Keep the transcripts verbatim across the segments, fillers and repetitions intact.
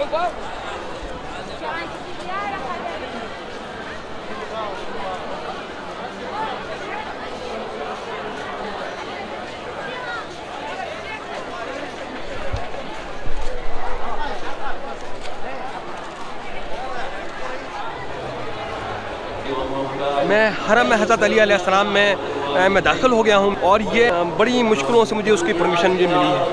मैं हरम में हज़रत अली अलैहिस्सलाम में मैं दाखिल हो गया हूँ और ये बड़ी मुश्किलों से मुझे उसकी परमिशन मुझे मिली है।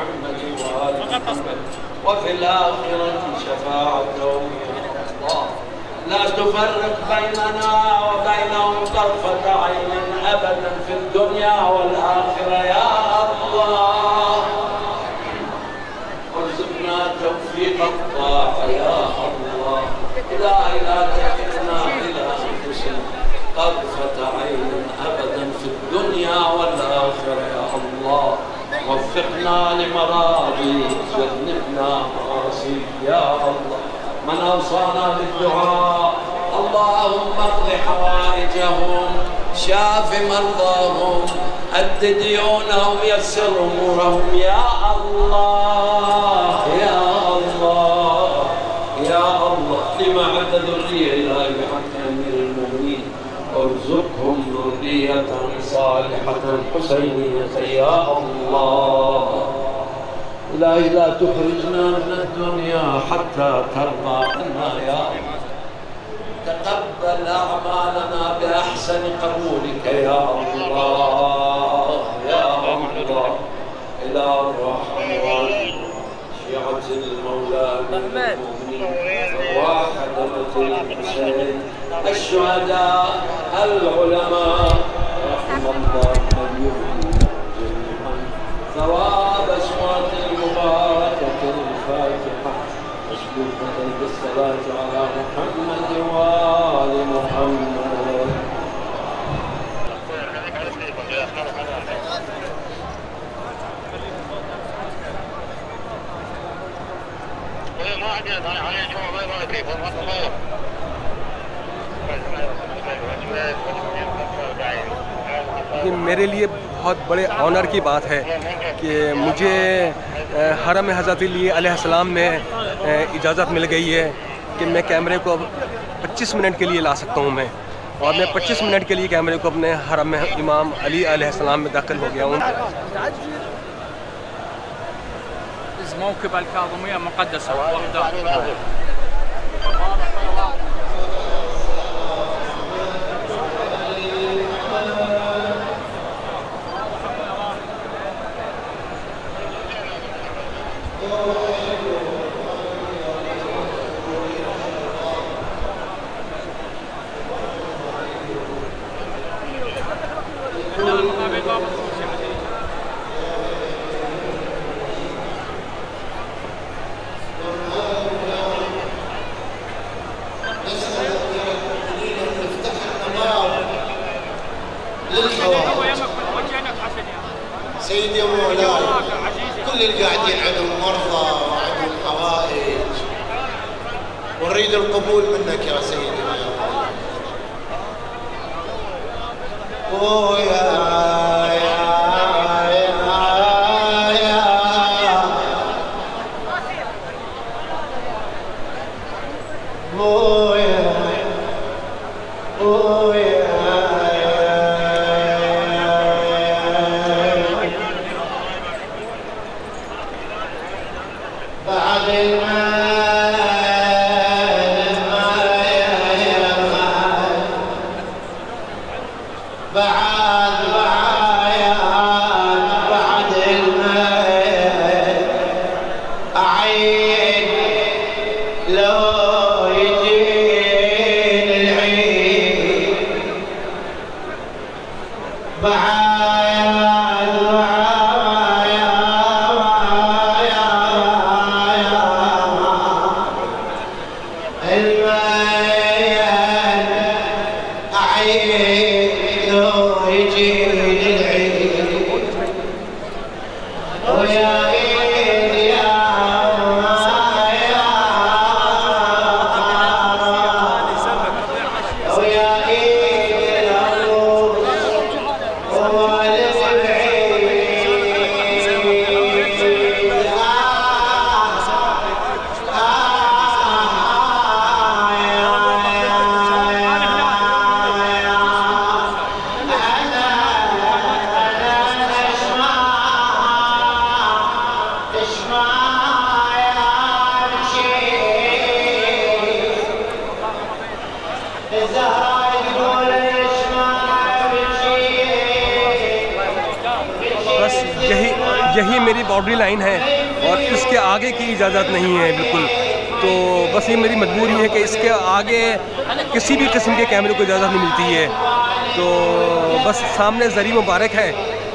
لا تفرق بيننا وبينهم طرفة عين أبدا في الدنيا والآخرة يا الله ارزقنا توفيق الطاعة يا الله إلهي لا تكلنا إلى أنفسنا طرفة عين أبدا في الدنيا والآخرة يا الله وفقنا لمراضيك واجنبنا معاصيك يا الله من أوصانا بالدعاء اللهم اقض حوائجهم شاف مرضاهم أد ديونهم يسر أمورهم يا الله يا الله يا الله لما عد ذرية إلهي بحق أمير المؤمنين ارزقهم ذرية صالحة حسينية يا الله إلهي لا تخرجنا من الدنيا حتى ترضى عنا يا الله تقبل أعمالنا بأحسن قبولك يا الله يا الله إلى الرحمن شيعة المولى المؤمنين وحدمة الحسين الشهداء العلماء رحم الله من يهدي جميعا ثواب أصوات المباركة الفاتحة مسلوكة بالصلاة على محمد وآل محمد. ये मेरे लिए बहुत बड़े ऑनर की बात है कि मुझे हरम हज़रत अली अलैहिस्सलाम में इजाज़त मिल गई है कि मैं कैमरे को अब पच्चीस मिनट के लिए ला सकता हूँ मैं और मैं पच्चीस मिनट के लिए कैमरे को अपने हरम में इमाम अली अलैहिस्सलाम में दाखिल हो गया हूँ। موكب الكاظمية مقدسة سيدي ومولاي كل القاعدين عندهم مرضى وعندهم حوائج ونريد القبول منك يا سيدي ويا Ah यही मेरी बाउंड्री लाइन है और इसके आगे की इजाज़त नहीं है बिल्कुल। तो बस ये मेरी मजबूरी है कि इसके आगे किसी भी किस्म के कैमरे को इजाज़त नहीं मिलती है। तो बस सामने ज़री मुबारक है।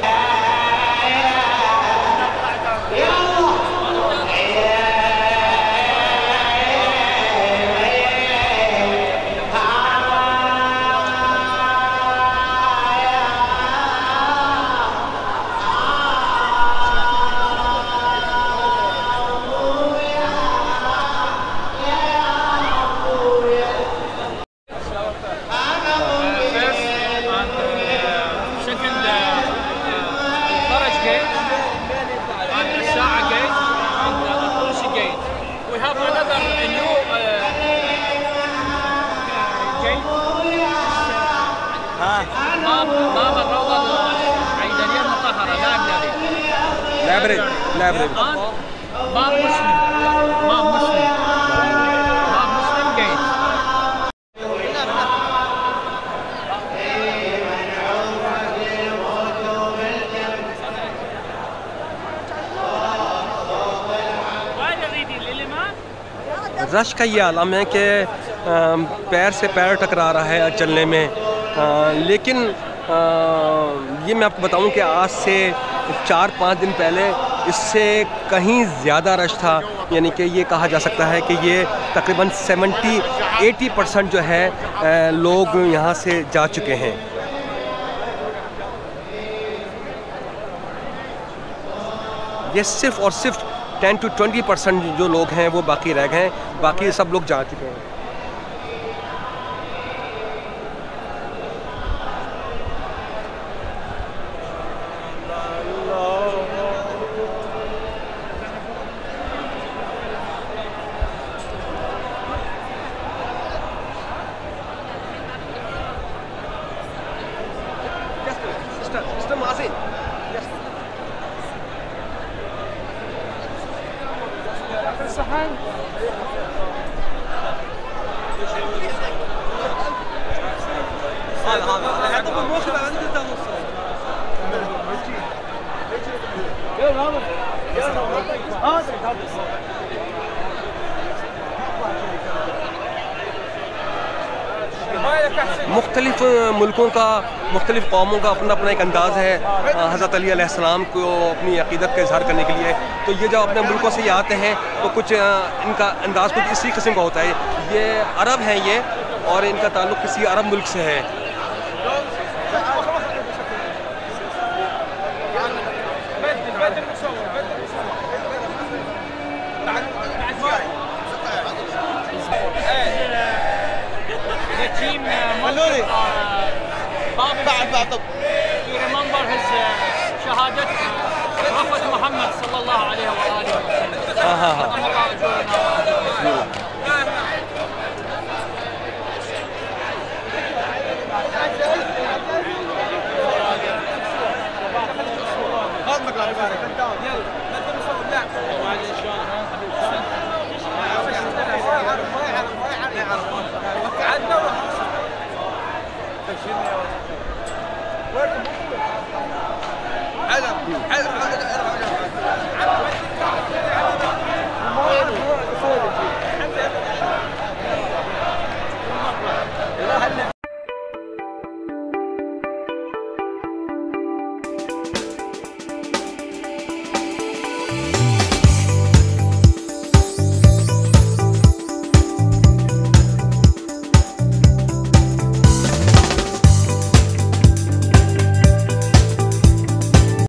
Library library باب مسلم باب مسلم باب مسلم جيد. रश का ये आलम है कि पैर से पैर टकरा रहा है चलने में। आ, लेकिन आ, ये मैं आपको बताऊं कि आज से चार पाँच दिन पहले इससे कहीं ज़्यादा रश था। यानी कि ये कहा जा सकता है कि ये तकरीबन सेवेंटी एटी परसेंट जो है आ, लोग यहाँ से जा चुके हैं। ये सिर्फ़ और सिर्फ टेन टू ट्वेंटी परसेंट जो लोग हैं वो बाकी रह गए हैं, बाकी सब लोग जा चुके हैं। मुख्तलिफ मुल्कों का, मुख्तलिफ कौमों का अपना अपना एक अंदाज़ है हज़रत अली अलैहिस्सलाम को अपनी अक़ीदत का इज़हार करने के लिए। तो ये जब अपने मुल्कों से ये आते हैं तो कुछ इनका अंदाज़ कुछ इसी किस्म का होता है। ये अरब हैं ये, और इनका ताल्लुक़ किसी अरब मुल्क से है। to remember his shahadat Prophet Muhammad sallallahu alaihi wa alihi wa sallam.